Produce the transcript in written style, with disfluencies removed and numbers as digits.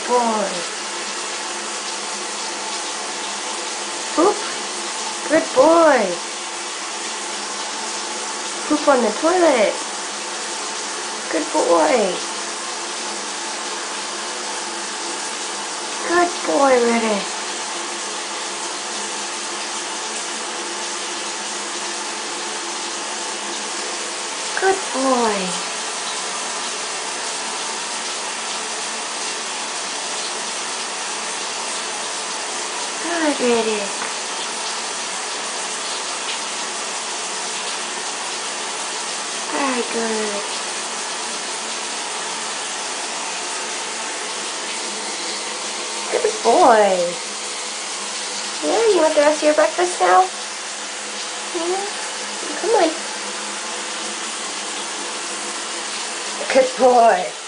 boy. Poop. Good boy. Poop on the toilet. Good boy. Good boy, Riddik. Good boy. Good, Riddik. Very good. Good boy. Yeah, you want the rest of your breakfast now? Yeah. Come on. Good boy.